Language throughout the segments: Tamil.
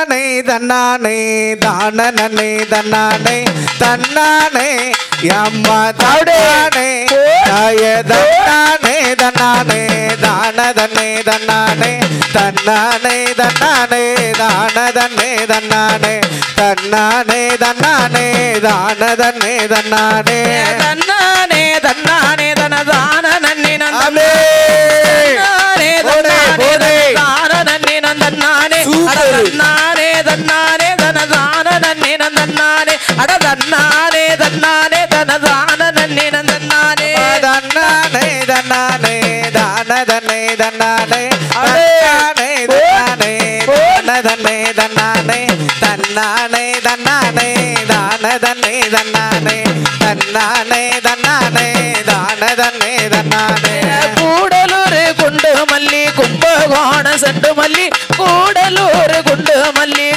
தன்னானே தன்னானே தானனே தன்னானே தன்னானே அம்மா தானே தாய தன்னானே தன்னானே தானதனே தன்னானே தன்னானே தன்னானே தானதனே தன்னானே தன்னானே தன்னானே தானதனே தன்னானே தன்னானே தன்னானே தனதான நன்னி நந்தமே தன்னானே தன்னானே தனதான நன்னி நந்தன்னானே அட தன்னானே தன்னானே தனதான நன்னி நந்தன்னானே தன்னானே தன்னானே தானதனே தன்னானே தன்னானே தன்னானே தானதனே தன்னானே தன்னானே தன்னானே தானதனே தன்னானே தன்னானே தன்னானே தானதனே தன்னானே கூடலூர் குண்டு மல்லி கும்பகோண செண்டு மல்லி கூடலூர் குண்டு மல்லி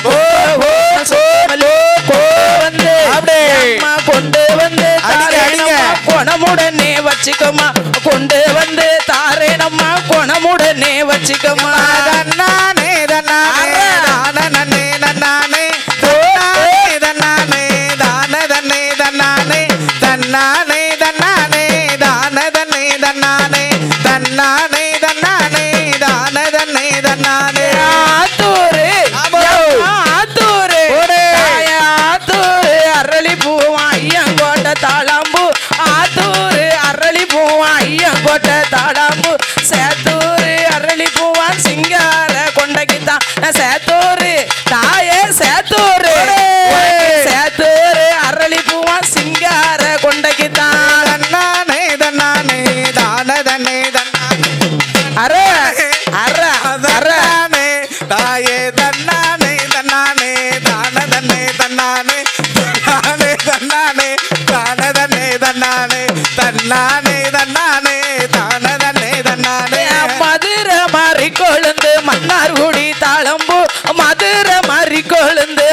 வந்து அம்மா கொண்டு வந்து குணமுடனே வச்சுக்கம்மா கொண்டு வந்து தாரேனம்மா குணமுடனே வச்சுக்கம்மா தன்னானே தன்னானே தானதனே தன்னானே தன்னானே தானதனே தன்னானே தன்னானே தன்னானே தானதனே தன்னானே தன்னானே தன்னானே தானதனே தன்னானே ஆத்தூரு ஆத்தூரு ஆத்தூரு அரளி பூவா ஐயங்கோட்டை தாளாம்பூ ஆத்தூரு அரளி பூவா ஐயங்கோட்டை தாளாம்பூ சேத்தூரு அரளி பூவா சிங்கார கொண்டகித்தான் சேத்தூரு தாயே சேத்தூரு சேத்தூரு அரளி பூவா சிங்கார கொண்டகித்தான் தன்னானே தன்னானே தானதனே தன்னானே அர அர தன்னானே தாயே தன்னானே தன்னானே தானதனே தன்னானே தன்னானே தன்னானே தானதனே தன்னானே தன்னானே தன்னானே தானதனே தன்னானே மதுரை மாறி கொழுந்து மன்னார்குடி தாளம்பூ மதுரை மாறி கொழுந்து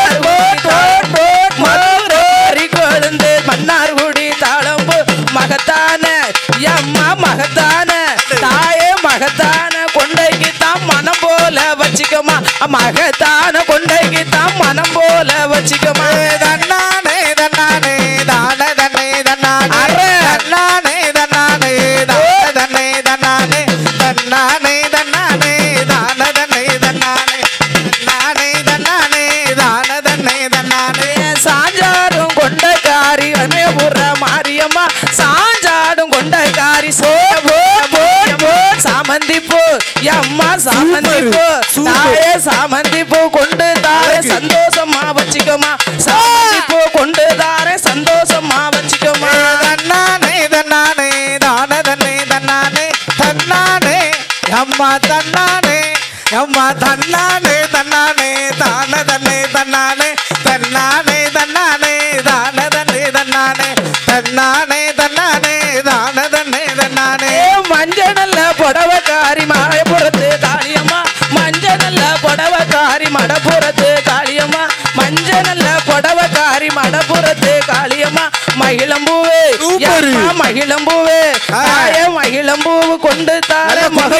மதுரை கொழுந்து மன்னார்குடி தாளம்பூ மகத்தான அம்மா மகத்தான தாயே மகத்தான கொண்டைக்குத்தான் மனம் போல வச்சுக்கமா மகத்தான கொண்டைக்குத்தான் மனம் போல வச்சுக்கமா தன்னானே தன்னானே தானதனே தன்னானே தன்னானே தன்னானே தானதனே தன்னானே தன்னானே தன்னானே தானதனே தன்னானே தன்னானே தன்னானே தானதனே தன்னானே சாஞ்சாடும் கொண்டக்காரி அமேபுர மாரியம்மா சாஞ்சாடும் கொண்டக்காரி சாமந்திப்பூ அம்மா சாமந்திப்பூ தாயே சாமந்திப்பூ கொண்டு தாரே சந்தோஷமா வச்சுக்கமா சாமந்திப்பூ கொண்டு தாரே சந்தோஷமா வச்சுக்கமா தன்னானே தன்னானே தானதனே தன்னானே தன்னானே அம்மா தன்னானே அம்மா தன்னானே தன்னானே தானதனே தன்னானே தன்னானே தன்னானே தானதனே தன்னானே தன்னானே தன்னானே தானதனே தன்னானே மஞ்சள் புடவக்காரி மடப்புறத்து காளியம்மா மஞ்சள் புடவக்காரி மடப்புறத்து காளியம்மா மஞ்சள் புடவக்காரி மடப்புறத்து காளியம்மா மகிழம்பூவே மகிழம்பூவே தாய மகிழம்பூவு கொண்டு தார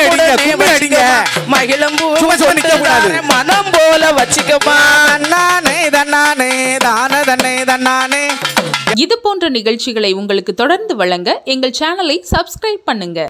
மகிழம்பூ மனம் போல வச்சுக்கமா தன்னானே தன்னானே தானதனே தன்னானே. இது போன்ற நிகழ்ச்சிகளை உங்களுக்கு தொடர்ந்து வழங்க எங்கள் சேனலை சப்ஸ்கிரைப் பண்ணுங்க.